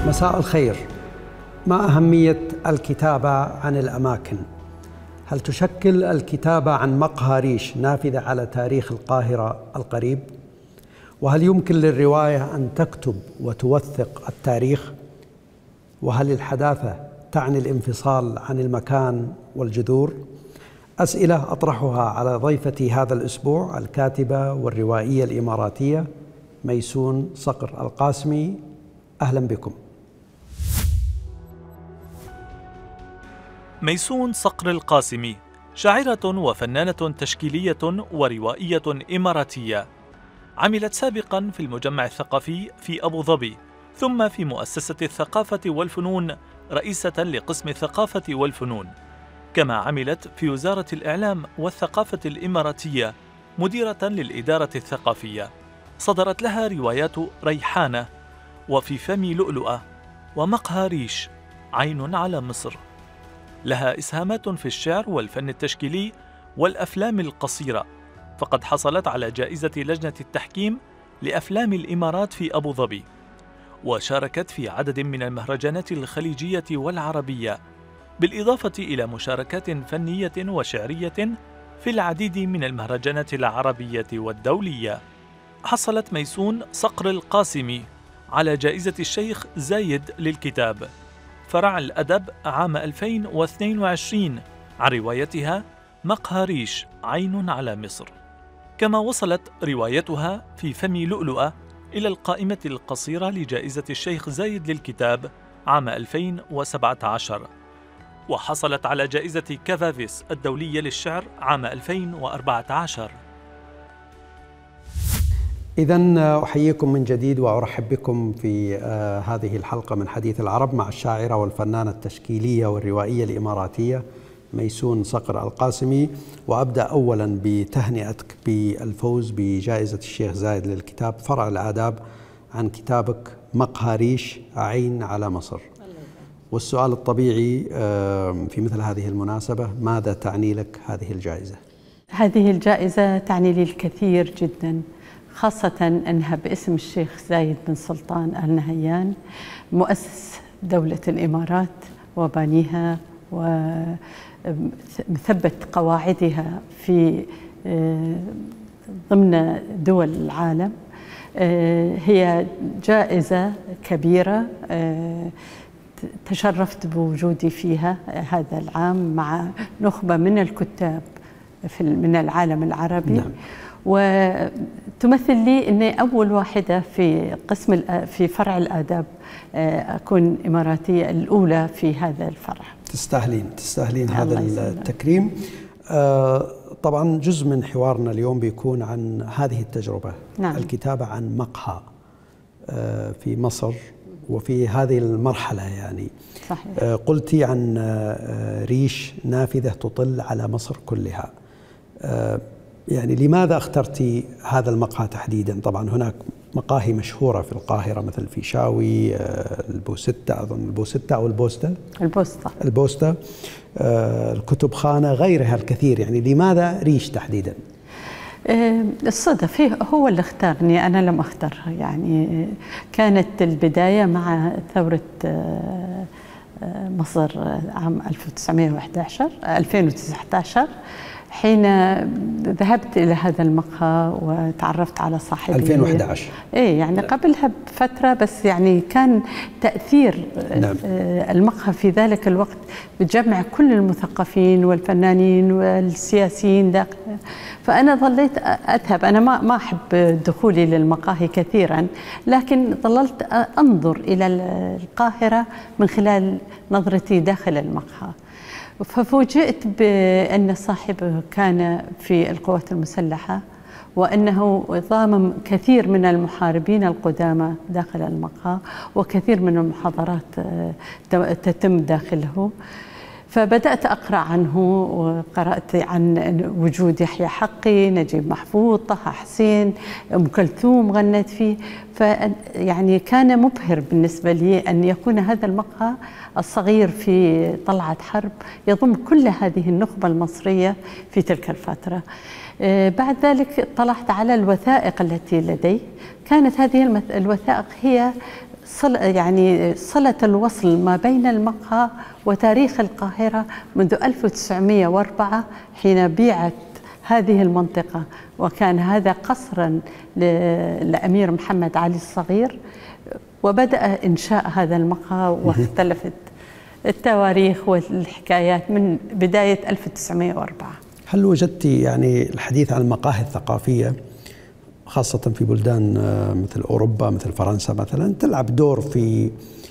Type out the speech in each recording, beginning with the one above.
مساء الخير. ما أهمية الكتابة عن الأماكن؟ هل تشكل الكتابة عن مقهى ريش نافذة على تاريخ القاهرة القريب؟ وهل يمكن للرواية أن تكتب وتوثق التاريخ؟ وهل الحداثة تعني الانفصال عن المكان والجذور؟ أسئلة أطرحها على ضيفتي هذا الأسبوع، الكاتبة والروائية الإماراتية ميسون صقر القاسمي. أهلا بكم. ميسون صقر القاسمي شاعرة وفنانة تشكيلية وروائية إماراتية، عملت سابقا في المجمع الثقافي في أبو ظبي، ثم في مؤسسة الثقافة والفنون رئيسة لقسم الثقافة والفنون، كما عملت في وزارة الإعلام والثقافة الإماراتية مديرة للإدارة الثقافية. صدرت لها روايات ريحانة وفي فمي لؤلؤة ومقهى ريش عين على مصر. لها إسهامات في الشعر والفن التشكيلي والأفلام القصيرة، فقد حصلت على جائزة لجنة التحكيم لأفلام الإمارات في أبو ظبي، وشاركت في عدد من المهرجانات الخليجية والعربية، بالإضافة إلى مشاركات فنية وشعرية في العديد من المهرجانات العربية والدولية. حصلت ميسون صقر القاسمي على جائزة الشيخ زايد للكتاب فرع الأدب عام 2022 عن روايتها مقهى ريش عين على مصر. كما وصلت روايتها في فمي لؤلؤة إلى القائمة القصيرة لجائزة الشيخ زايد للكتاب عام 2017، وحصلت على جائزة كافافيس الدولية للشعر عام 2014. إذن أحييكم من جديد وأرحب بكم في هذه الحلقة من حديث العرب مع الشاعرة والفنانة التشكيلية والروائية الإماراتية ميسون صقر القاسمي. وأبدأ أولا بتهنئتك بالفوز بجائزة الشيخ زايد للكتاب فرع الآداب عن كتابك مقهى ريش عين على مصر. والسؤال الطبيعي في مثل هذه المناسبة، ماذا تعني لك هذه الجائزة؟ هذه الجائزة تعني لي الكثير جدا، خاصة أنها باسم الشيخ زايد بن سلطان آل نهيان، مؤسس دولة الإمارات وبانيها ومثبت قواعدها في ضمن دول العالم. هي جائزة كبيرة تشرفت بوجودي فيها هذا العام مع نخبة من الكتاب من العالم العربي. نعم. وتمثل لي أني أول واحدة في فرع الآداب أكون إماراتية الأولى في هذا الفرع. تستاهلين هذا التكريم. طبعا جزء من حوارنا اليوم بيكون عن هذه التجربة. نعم. الكتابة عن مقهى في مصر وفي هذه المرحلة، يعني صحيح. قلتي عن ريش نافذة تطل على مصر كلها. يعني لماذا اخترتي هذا المقهى تحديدا؟ طبعا هناك مقاهي مشهورة في القاهرة مثل الفيشاوي، البوستة، أظن البوستة أو البوستة، الكتب خانة، غيرها الكثير. يعني لماذا ريش تحديدا؟ الصدف هو اللي اختارني، أنا لم أختارها. يعني كانت البداية مع ثورة مصر عام 2019 حين ذهبت إلى هذا المقهى وتعرفت على صاحبه 2011. إيه يعني قبلها بفترة، بس يعني كان تأثير. نعم. المقهى في ذلك الوقت بجمع كل المثقفين والفنانين والسياسيين داخل. فأنا ظليت أذهب، أنا ما أحب دخولي للمقاهي كثيرا، لكن ظللت أنظر إلى القاهرة من خلال نظرتي داخل المقهى. ففوجئت بأن صاحبه كان في القوات المسلحة، وأنه ضامن كثير من المحاربين القدامى داخل المقهى، وكثير من المحاضرات تتم داخله. فبدأت أقرأ عنه، وقرأت عن وجود يحيى حقي، نجيب محفوظ، طه حسين، أم كلثوم غنت فيه. فيعني كان مبهر بالنسبة لي أن يكون هذا المقهى الصغير في طلعة حرب يضم كل هذه النخبة المصرية في تلك الفترة. بعد ذلك اطلعت على الوثائق التي لدي. كانت هذه الوثائق هي يعني صلة الوصل ما بين المقهى وتاريخ القاهرة منذ 1904 حين بيعت هذه المنطقة، وكان هذا قصرا لأمير محمد علي الصغير، وبدأ إنشاء هذا المقهى واختلفت التواريخ والحكايات من بداية 1904. هل وجدت يعني الحديث عن المقاهي الثقافية خاصة في بلدان مثل أوروبا مثل فرنسا مثلا تلعب دور في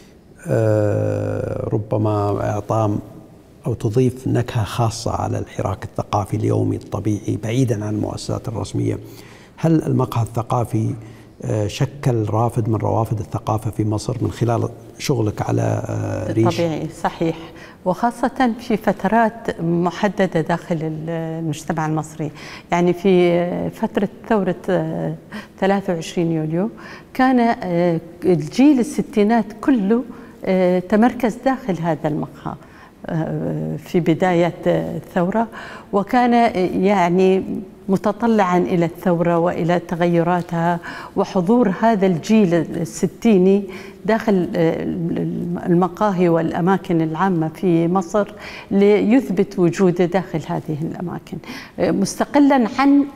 ربما إعطاء أو تضيف نكهة خاصة على الحراك الثقافي اليومي الطبيعي بعيدا عن المؤسسات الرسمية؟ هل المقهى الثقافي شكل رافد من روافد الثقافة في مصر من خلال شغلك على ريش؟ طبيعي، صحيح، وخاصة في فترات محددة داخل المجتمع المصري. يعني في فترة ثورة 23 يوليو كان الجيل الستينات كله تمركز داخل هذا المقهى في بداية الثورة، وكان يعني متطلعا إلى الثورة وإلى تغيراتها، وحضور هذا الجيل الستيني داخل المقاهي والأماكن العامة في مصر ليثبت وجوده داخل هذه الأماكن مستقلا عن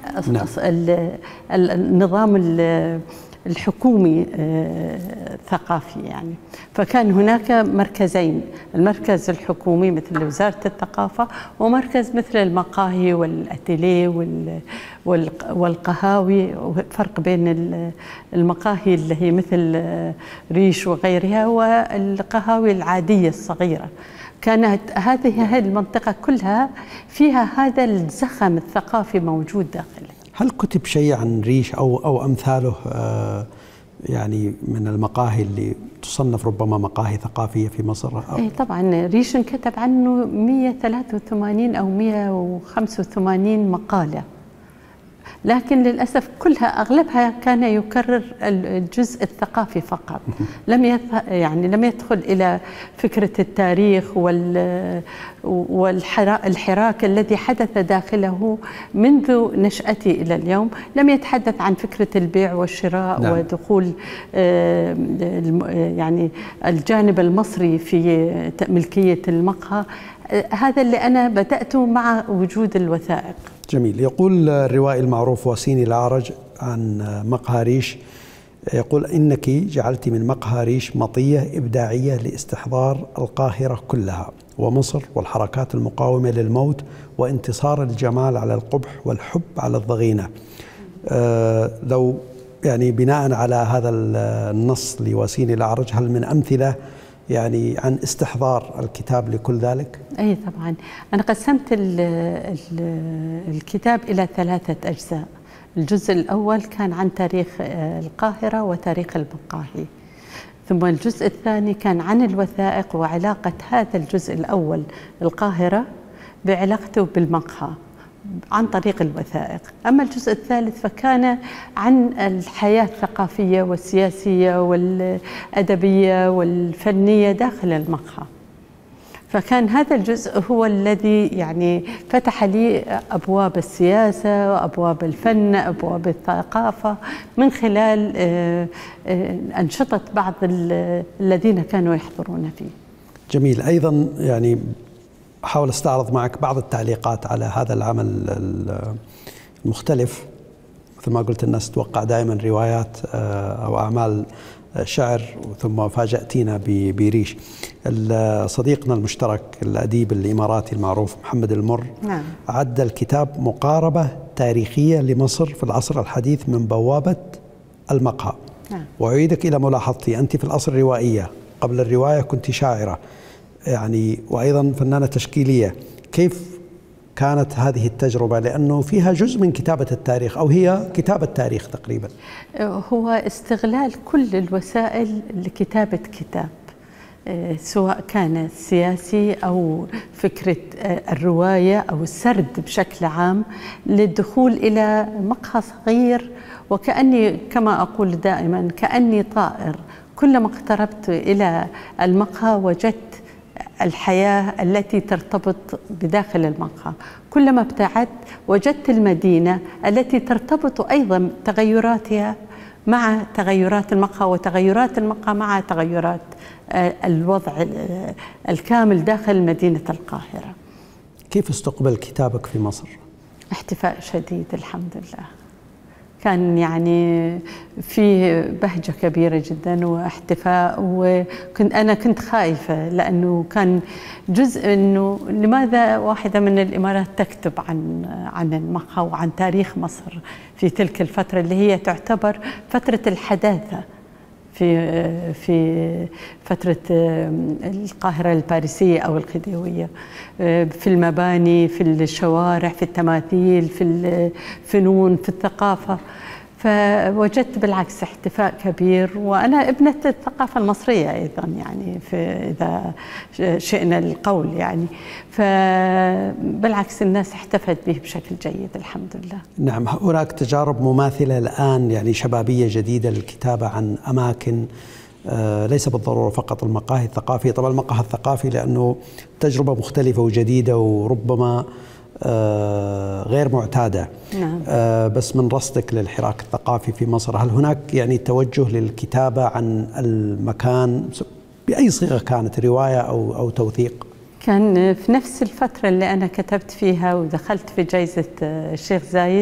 النظام الحكومي الثقافي. يعني فكان هناك مركزين، المركز الحكومي مثل وزارة الثقافة، ومركز مثل المقاهي والأتيليه والقهاوي. فرق بين المقاهي اللي هي مثل ريش وغيرها والقهاوي العادية الصغيرة. كانت هذه المنطقة كلها فيها هذا الزخم الثقافي موجود داخلها. هل كتب شيء عن ريش أو أمثاله يعني من المقاهي اللي تصنف ربما مقاهي ثقافية في مصر؟ إيه طبعا، ريش كتب عنه 183 أو 185 مقالة، لكن للأسف كلها أغلبها كان يكرر الجزء الثقافي فقط، لم يدخل إلى فكرة التاريخ والحراك الذي حدث داخله منذ نشأتي إلى اليوم. لم يتحدث عن فكرة البيع والشراء. نعم. ودخول يعني الجانب المصري في ملكية المقهى. هذا اللي أنا بدأته مع وجود الوثائق. جميل. يقول الروائي المعروف واسيني الأعرج عن مقهى ريش، يقول إنك جعلت من مقهى ريش مطية إبداعية لاستحضار القاهرة كلها ومصر والحركات المقاومة للموت وانتصار الجمال على القبح والحب على الضغينة. لو يعني بناء على هذا النص لواسيني الأعرج، هل من أمثلة يعني عن استحضار الكتاب لكل ذلك؟ أي طبعا. أنا قسمت الكتاب إلى 3 أجزاء. الجزء الأول كان عن تاريخ القاهرة وتاريخ المقاهي، ثم الجزء الثاني كان عن الوثائق وعلاقة هذا الجزء الأول القاهرة بعلاقته بالمقهى عن طريق الوثائق. أما الجزء الثالث فكان عن الحياة الثقافية والسياسية والأدبية والفنية داخل المقهى. فكان هذا الجزء هو الذي يعني فتح لي أبواب السياسة وأبواب الفن، أبواب الثقافة، من خلال أنشطة بعض الذين كانوا يحضرون فيه. جميل. أيضا يعني أحاول أستعرض معك بعض التعليقات على هذا العمل المختلف. مثل ما قلت، الناس تتوقع دائما روايات أو أعمال شعر، ثم فاجأتينا بريش. صديقنا المشترك الأديب الإماراتي المعروف محمد المر، نعم، عد الكتاب مقاربة تاريخية لمصر في العصر الحديث من بوابة المقهى. نعم. وأعيدك إلى ملاحظتي، أنت في الأصل روائية، قبل الرواية كنت شاعرة يعني، وأيضا فنانة تشكيلية. كيف كانت هذه التجربة؟ لأنه فيها جزء من كتابة التاريخ، أو هي كتابة تاريخ تقريبا. هو استغلال كل الوسائل لكتابة كتاب، سواء كان سياسي أو فكرة الرواية أو السرد بشكل عام، للدخول إلى مقهى صغير، وكأني كما أقول دائما كأني طائر، كلما اقتربت إلى المقهى وجدت الحياة التي ترتبط بداخل المقهى، كلما ابتعدت وجدت المدينة التي ترتبط أيضا تغيراتها مع تغيرات المقهى، وتغيرات المقهى مع تغيرات الوضع الكامل داخل مدينة القاهرة. كيف استقبل كتابك في مصر؟ احتفاء شديد الحمد لله، كان يعني في بهجة كبيرة جدا واحتفاء، أنا كنت خايفة لأنه كان جزء إنه لماذا واحدة من الإمارات تكتب عن المقهى وعن تاريخ مصر في تلك الفترة اللي هي تعتبر فترة الحداثة في فترة القاهرة الباريسية أو الخديوية، في المباني، في الشوارع، في التماثيل، في الفنون، في الثقافة. فوجدت بالعكس احتفاء كبير، وأنا ابنة الثقافة المصرية أيضا يعني إذا شئنا القول يعني، فبالعكس الناس احتفت به بشكل جيد الحمد لله. نعم، هناك تجارب مماثلة الآن يعني شبابية جديدة للكتابة عن أماكن ليس بالضرورة فقط المقاهي الثقافية. طبعا المقهى الثقافي لأنه تجربة مختلفة وجديدة وربما غير معتادة. نعم. بس من رصدك للحراك الثقافي في مصر، هل هناك يعني توجه للكتابة عن المكان بأي صيغة كانت، رواية أو توثيق؟ كان في نفس الفترة اللي أنا كتبت فيها ودخلت في جائزة الشيخ زايد،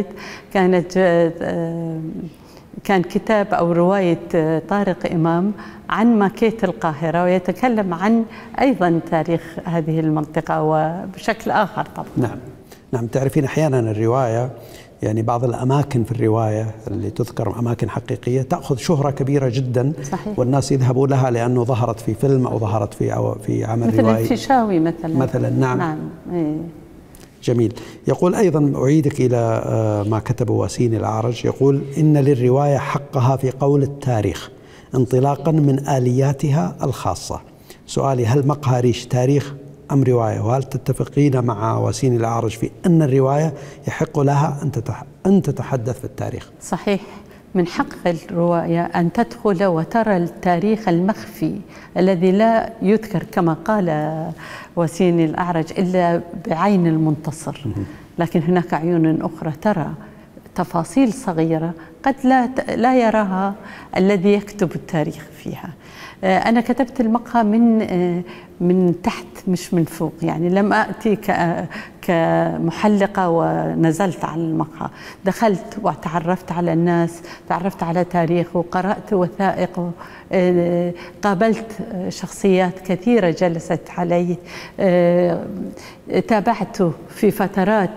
كان كتاب أو رواية طارق إمام عن ماكيت القاهرة، ويتكلم عن أيضا تاريخ هذه المنطقة وبشكل آخر طبعا. نعم، تعرفين أحيانا الرواية يعني بعض الأماكن في الرواية اللي تذكر أماكن حقيقية تأخذ شهرة كبيرة جدا. صحيح. والناس يذهبوا لها لأنه ظهرت في فيلم أو ظهرت في عمل روائي، مثل الفيشاوي مثلا. نعم. جميل. يقول أيضا أعيدك إلى ما كتبه وسيم الأعرج، يقول إن للرواية حقها في قول التاريخ انطلاقا من آلياتها الخاصة. سؤالي، هل مقهى ريش تاريخ أم رواية؟ وهل تتفقين مع وسيم الأعرج في أن الرواية يحق لها أن تتحدث في التاريخ؟ صحيح، من حق الرواية أن تدخل وترى التاريخ المخفي الذي لا يذكر كما قال وسيم الأعرج إلا بعين المنتصر، لكن هناك عيون أخرى ترى تفاصيل صغيرة قد لا يراها الذي يكتب التاريخ فيها. أنا كتبت المقهى من تحت مش من فوق، يعني لم أأتي كمحلقة ونزلت على المقهى، دخلت وتعرفت على الناس، تعرفت على تاريخه، قرأت وثائقه، قابلت شخصيات كثيرة جلست عليه، تابعته في فترات،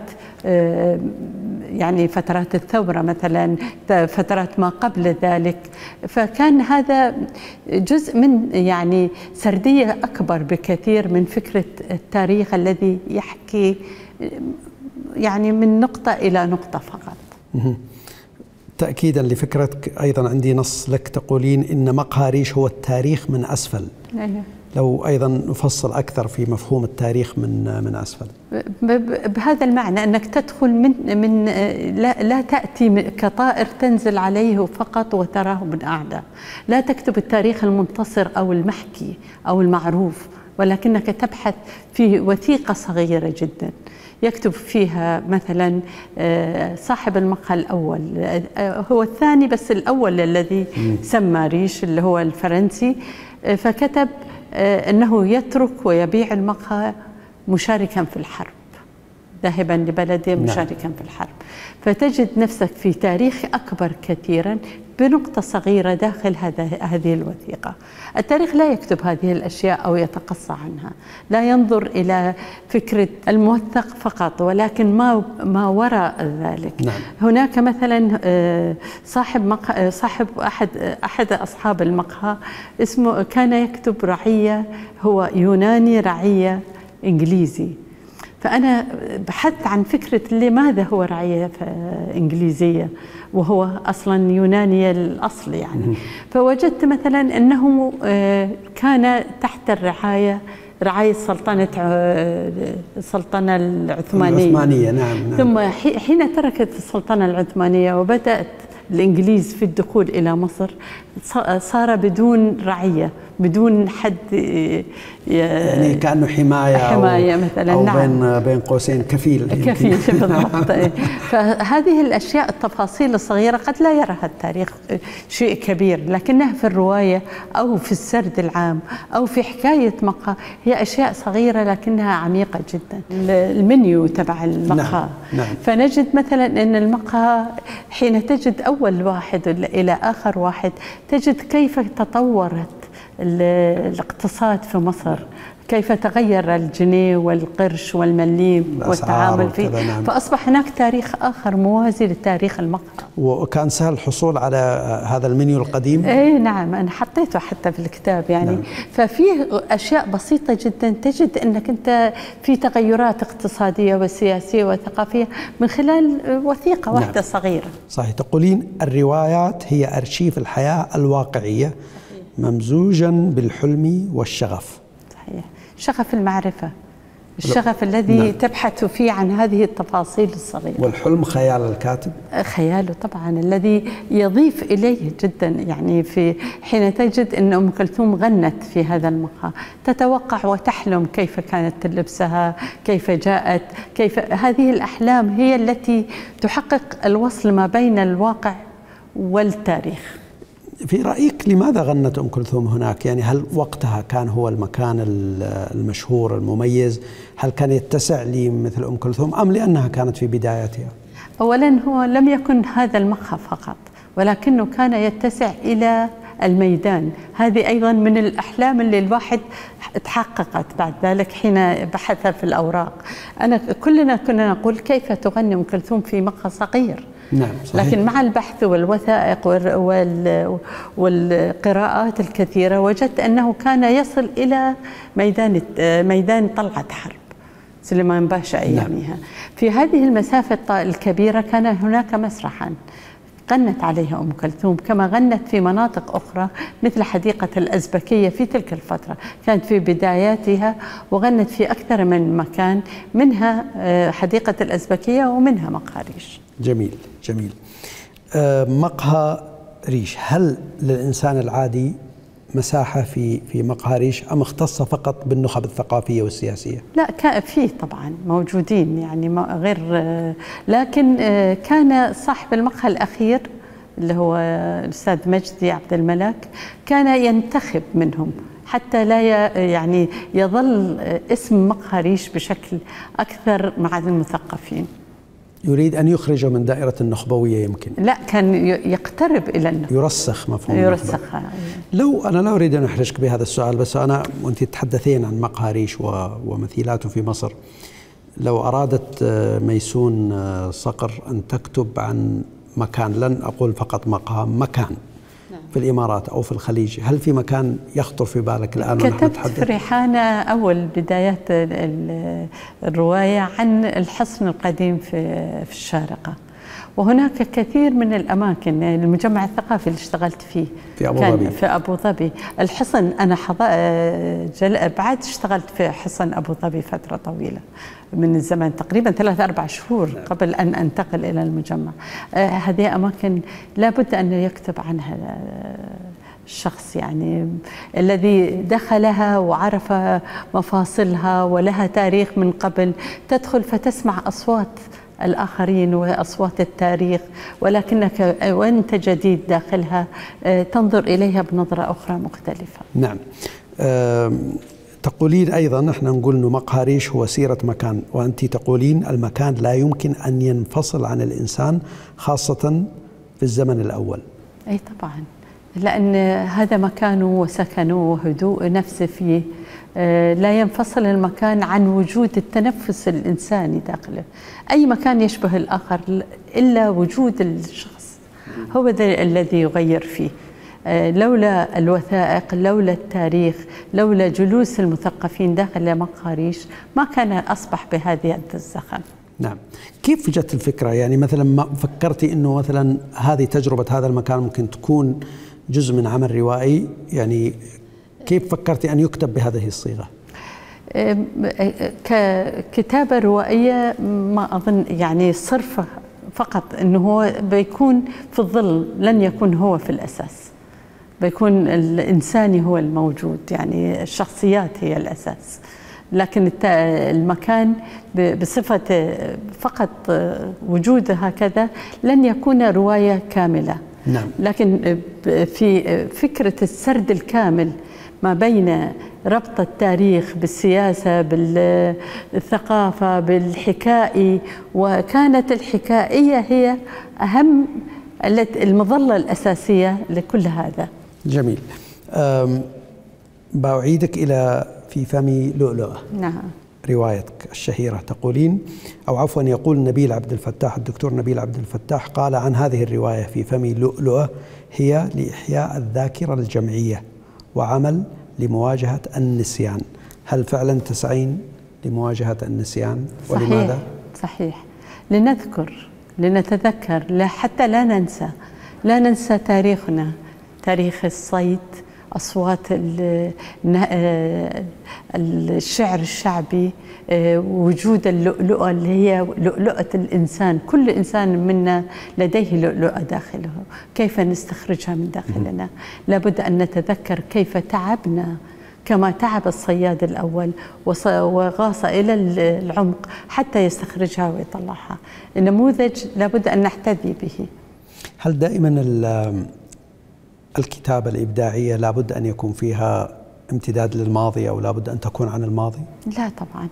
يعني فترات الثورة مثلا، فترات ما قبل ذلك. فكان هذا جزء من يعني سردية أكبر بكثير من فكرة التاريخ الذي يحكي يعني من نقطة إلى نقطة فقط. تأكيدا لفكرتك أيضا عندي نص لك تقولين إن مقهى ريش هو التاريخ من أسفل. أيوه. لو أيضا نفصل أكثر في مفهوم التاريخ من أسفل. بهذا المعنى أنك تدخل من لا تأتي كطائر تنزل عليه فقط وتراه من أعلى، لا تكتب التاريخ المنتصر أو المحكي أو المعروف، ولكنك تبحث في وثيقة صغيرة جدا يكتب فيها مثلا صاحب المقهى الأول، هو الثاني بس الأول الذي سمى ريش اللي هو الفرنسي، فكتب أنه يترك ويبيع المقهى مشاركا في الحرب، ذاهبا لبلده مشاركا في الحرب. فتجد نفسك في تاريخ أكبر كثيرا بنقطة صغيرة داخل هذه الوثيقة. التاريخ لا يكتب هذه الأشياء أو يتقصى عنها، لا ينظر إلى فكرة الموثق فقط، ولكن ما وراء ذلك. نعم. هناك مثلا صاحب أحد أصحاب المقهى اسمه كان يكتب رعية، هو يوناني رعية إنجليزي. فأنا بحثت عن فكرة لماذا هو رعية إنجليزية وهو أصلا يوناني الأصل يعني. فوجدت مثلا أنه كان تحت رعاية السلطنة العثمانية. نعم. ثم حين تركت السلطنة العثمانية وبدأت الإنجليز في الدخول إلى مصر، صار بدون رعية، بدون حد يعني كأنه حماية مثلا. أو نعم. بين قوسين كفيل بالضبط. فهذه الأشياء التفاصيل الصغيرة قد لا يراها التاريخ شيء كبير، لكنها في الرواية أو في السرد العام أو في حكاية مقهى هي أشياء صغيرة لكنها عميقة جدا. المنيو تبع المقهى. نعم. فنجد مثلا أن المقهى حين تجد أول واحد إلى آخر واحد تجد كيف تطورت الاقتصاد في مصر، كيف تغير الجنيه والقرش والمليم والتعامل فيه. نعم. فأصبح هناك تاريخ آخر موازي لتاريخ المقهى. وكان سهل الحصول على هذا المنيو القديم؟ اي نعم، أنا حطيته حتى في الكتاب يعني. نعم. ففيه أشياء بسيطة جدا تجد أنك أنت في تغيرات اقتصادية وسياسية وثقافية من خلال وثيقة واحدة. نعم. صغيرة. صحيح. تقولين الروايات هي أرشيف الحياة الواقعية ممزوجا بالحلم والشغف. صحيح. شغف المعرفة، الشغف الذي نعم. تبحث فيه عن هذه التفاصيل الصغيرة. والحلم خيال الكاتب؟ خياله طبعا الذي يضيف إليه جدا. يعني في حين تجد أن أم كلثوم غنت في هذا المقهى تتوقع وتحلم كيف كانت لبسها، كيف جاءت، كيف هذه الأحلام هي التي تحقق الوصل ما بين الواقع والتاريخ. في رأيك لماذا غنت أم كلثوم هناك؟ يعني هل وقتها كان هو المكان المشهور المميز؟ هل كان يتسع لمثل أم كلثوم أم لأنها كانت في بدايتها؟ أولا هو لم يكن هذا المقهى فقط، ولكنه كان يتسع إلى الميدان. هذه أيضا من الأحلام اللي الواحد تحققت بعد ذلك حين بحث في الأوراق. كلنا كنا نقول كيف تغني أم كلثوم في مقهى صغير. نعم. صحيح. لكن مع البحث والوثائق والقراءات الكثيرة وجدت أنه كان يصل إلى ميدان طلعت حرب سليمان باشا أيامها. نعم. في هذه المسافة الكبيرة كان هناك مسرحا غنت عليها أم كلثوم، كما غنت في مناطق أخرى مثل حديقة الأزبكية في تلك الفترة، كانت في بداياتها وغنت في أكثر من مكان، منها حديقة الأزبكية ومنها مقهى ريش. جميل جميل. مقهى ريش، هل للإنسان العادي مساحة في مقهى ريش أم اختص فقط بالنخب الثقافية والسياسية؟ لا، فيه طبعا موجودين يعني غير، لكن كان صاحب المقهى الأخير اللي هو الأستاذ مجدي عبد الملك كان ينتخب منهم حتى لا يعني يظل اسم مقهى ريش بشكل أكثر مع المثقفين. يريد أن يخرجه من دائرة النخبوية يمكن؟ لا، كان يقترب إلى النخبة، يرسخ مفهوم يرسخ. أنا لا أريد أن أحرجك بهذا السؤال، بس أنا وأنت تتحدثين عن مقهى ريش ومثيلاته في مصر، لو أرادت ميسون صقر أن تكتب عن مكان، لن أقول فقط مقهى، مكان في الإمارات أو في الخليج، هل في مكان يخطر في بالك الآن؟ كتبت في ريحانة أول بدايات الرواية عن الحصن القديم في الشارقة، وهناك كثير من الأماكن. المجمع الثقافي اللي اشتغلت فيه في أبو ظبي، في أبو ظبي. الحصن أنا بعد اشتغلت في حصن أبو ظبي فترة طويلة من الزمن، تقريبا 3-4 شهور قبل أن أنتقل إلى المجمع. هذه أماكن لابد أن يكتب عنها الشخص يعني الذي دخلها وعرف مفاصلها ولها تاريخ من قبل، تدخل فتسمع أصوات الآخرين وأصوات التاريخ، ولكنك وأنت جديد داخلها تنظر إليها بنظرة أخرى مختلفة. نعم. تقولين أيضا، احنا نقول أنه مقهى ريش هو سيرة مكان، وأنت تقولين المكان لا يمكن أن ينفصل عن الإنسان خاصة في الزمن الأول. أي طبعا، لأن هذا مكانه وسكنه وهدوء نفسه فيه، لا ينفصل المكان عن وجود التنفس الإنساني داخله. أي مكان يشبه الآخر إلا وجود الشخص هو الذي يغير فيه. لولا الوثائق، لولا التاريخ، لولا جلوس المثقفين داخل مقهى ريش ما كان أصبح بهذه الزخم. نعم. كيف جت الفكرة؟ يعني مثلا ما فكرتي أنه مثلا هذه تجربة هذا المكان ممكن تكون جزء من عمل روائي؟ يعني كيف فكرتي أن يكتب بهذه الصيغة؟ ككتابة روائية ما أظن، يعني صرفة فقط أنه هو بيكون في الظل، لن يكون هو في الأساس. بيكون الإنساني هو الموجود، يعني الشخصيات هي الأساس، لكن المكان بصفة فقط وجوده هكذا لن يكون رواية كاملة. نعم. لكن في فكرة السرد الكامل ما بين ربط التاريخ بالسياسة بالثقافة بالحكائي، وكانت الحكائية هي أهم المظلة الأساسية لكل هذا. جميل. بأعيدك إلى في فم لؤلؤة. نعم. روايتك الشهيرة تقولين، أو عفوا يقول نبيل عبد الفتاح، الدكتور نبيل عبد الفتاح قال عن هذه الرواية في فم لؤلؤة: هي لإحياء الذاكرة الجمعية وعمل لمواجهة النسيان. هل فعلا تسعين لمواجهة النسيان؟ صحيح. ولماذا؟ صحيح، لنذكر، لنتذكر، حتى لا ننسى تاريخنا، تاريخ الصيد، أصوات الشعر الشعبي، وجود اللؤلؤة اللي هي لؤلؤة الإنسان. كل إنسان منا لديه لؤلؤة داخله، كيف نستخرجها من داخلنا؟ لابد أن نتذكر كيف تعبنا كما تعب الصياد الأول وغاص إلى العمق حتى يستخرجها ويطلعها. النموذج لابد أن نحتذي به. هل دائما الكتابة الإبداعية لابد أن يكون فيها امتداد للماضي، أو لابد أن تكون عن الماضي؟ لا طبعا،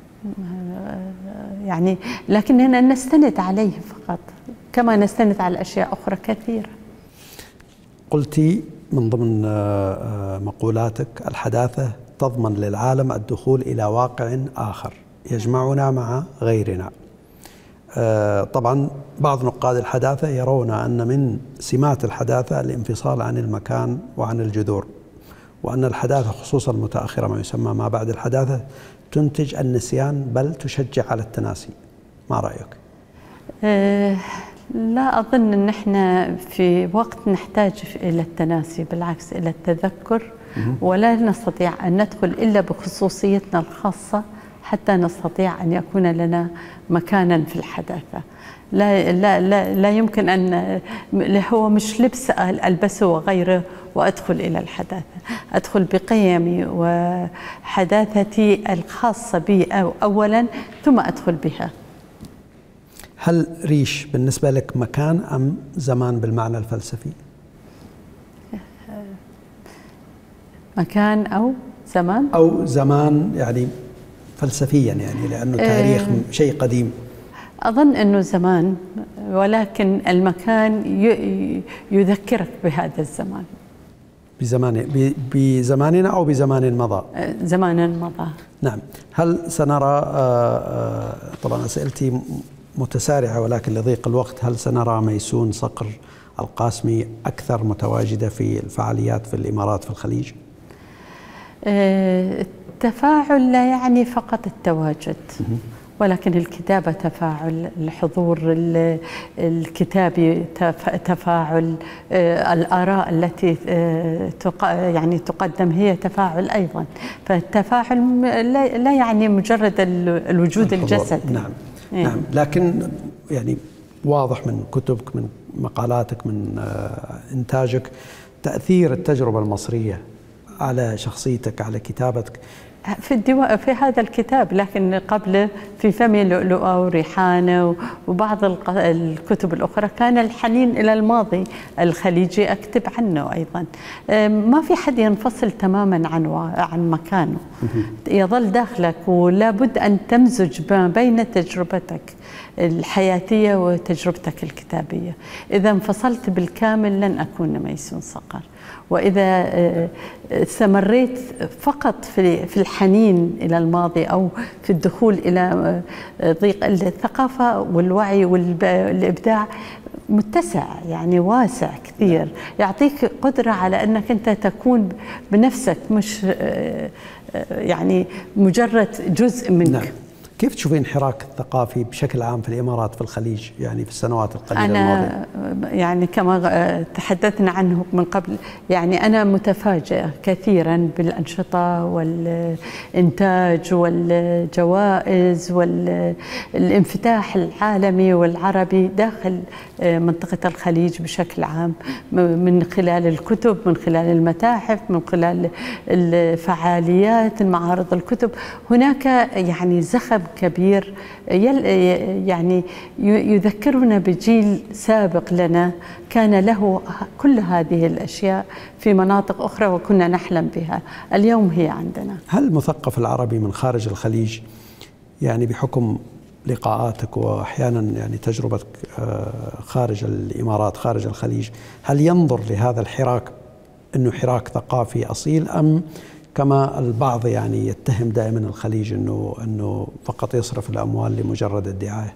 يعني لكننا نستند عليه فقط كما نستند على أشياء أخرى كثيرة. قلتي من ضمن مقولاتك: الحداثة تضمن للعالم الدخول إلى واقع آخر يجمعنا مع غيرنا. طبعا بعض نقاد الحداثة يرون أن من سمات الحداثة الانفصال عن المكان وعن الجذور، وأن الحداثة خصوصا المتأخرة ما يسمى ما بعد الحداثة تنتج النسيان بل تشجع على التناسي. ما رأيك؟ لا أظن أن احنا في وقت نحتاج إلى التناسي، بالعكس إلى التذكر، ولا نستطيع أن ندخل إلا بخصوصيتنا الخاصة حتى نستطيع أن يكون لنا مكانا في الحداثة. لا يمكن أن هو مش لبس ألبسه وغيره وأدخل إلى الحداثة، أدخل بقيمي وحداثتي الخاصة بي أولا ثم أدخل بها. هل ريش بالنسبة لك مكان أم زمان بالمعنى الفلسفي؟ مكان أو زمان؟ أو زمان يعني فلسفيا، يعني لأنه تاريخ شيء قديم. أظن أنه زمان، ولكن المكان يذكرك بهذا الزمان. بزماننا أو بزمان مضى؟ زمان مضى. نعم. هل سنرى، طبعا أسئلتي متسارعة ولكن لضيق الوقت، هل سنرى ميسون صقر القاسمي أكثر متواجدة في الفعاليات في الإمارات في الخليج؟ التفاعل لا يعني فقط التواجد، ولكن الكتابة تفاعل، الحضور الكتابي تفاعل، الآراء التي يعني تقدم هي تفاعل أيضا. فالتفاعل لا يعني مجرد الوجود الجسدي. نعم. نعم، لكن يعني واضح من كتبك، من مقالاتك، من إنتاجك، تأثير التجربة المصرية على شخصيتك، على كتابتك. في هذا الكتاب، لكن قبل في فم لؤلؤة وريحانة وبعض الكتب الأخرى كان الحنين إلى الماضي الخليجي أكتب عنه أيضا. ما في حد ينفصل تماما عن مكانه، يظل داخلك، ولا بد أن تمزج ما بين تجربتك الحياتية وتجربتك الكتابية. إذا انفصلت بالكامل لن أكون ميسون صقر. وإذا استمريت فقط في الحنين إلى الماضي أو في الدخول إلى ضيق الثقافة والوعي والإبداع متسع، يعني واسع كثير، يعطيك قدرة على أنك أنت تكون بنفسك، مش يعني مجرد جزء منك. نعم. كيف تشوفين الحراك الثقافي بشكل عام في الإمارات في الخليج يعني في السنوات القليلة الماضية؟ أنا يعني كما تحدثنا عنه من قبل، يعني أنا متفاجئة كثيرا بالأنشطة والإنتاج والجوائز والانفتاح العالمي والعربي داخل منطقة الخليج بشكل عام، من خلال الكتب، من خلال المتاحف، من خلال الفعاليات، معارض الكتب. هناك يعني زخم كبير يعني يذكرنا بجيل سابق لنا كان له كل هذه الأشياء في مناطق أخرى وكنا نحلم بها، اليوم هي عندنا. هل المثقف العربي من خارج الخليج يعني بحكم لقاءاتك وأحيانا يعني تجربتك خارج الإمارات خارج الخليج، هل ينظر لهذا الحراك أنه حراك ثقافي أصيل، أم كما البعض يعني يتهم دائما الخليج أنه فقط يصرف الأموال لمجرد الدعاية؟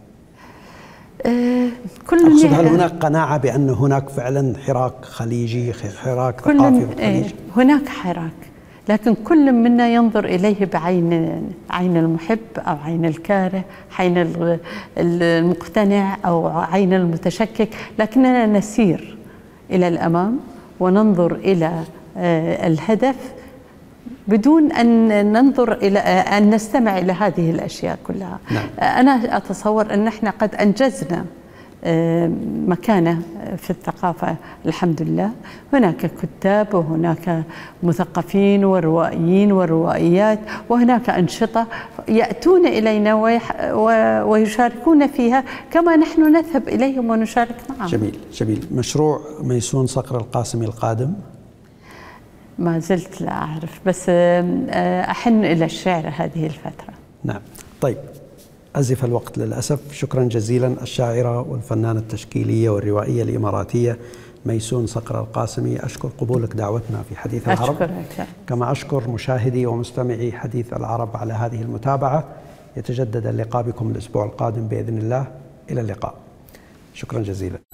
أقصد هل هناك قناعة بأن هناك فعلا حراك خليجي، حراك ثقافي في الخليج؟ هناك حراك، لكن كل منا ينظر إليه عين المحب أو عين الكاره، عين المقتنع أو عين المتشكك، لكننا نسير إلى الأمام وننظر إلى الهدف بدون أن ننظر إلى أن نستمع إلى هذه الأشياء كلها. نعم. أنا أتصور أن احنا قد أنجزنا مكانة في الثقافة الحمد لله. هناك كتاب وهناك مثقفين وروائيين وروائيات وهناك أنشطة يأتون إلينا ويشاركون فيها كما نحن نذهب إليهم ونشارك معهم. جميل جميل. مشروع ميسون صقر القاسمي القادم؟ ما زلت لا أعرف، بس أحن إلى الشعر هذه الفترة. نعم. طيب، أزف الوقت للأسف. شكرا جزيلا الشاعرة والفنانة التشكيلية والروائية الإماراتية ميسون صقر القاسمي. أشكر قبولك دعوتنا في حديث العرب. أشكرك. كما أشكر مشاهدي ومستمعي حديث العرب على هذه المتابعة. يتجدد اللقاء بكم الأسبوع القادم بإذن الله. إلى اللقاء. شكرا جزيلا.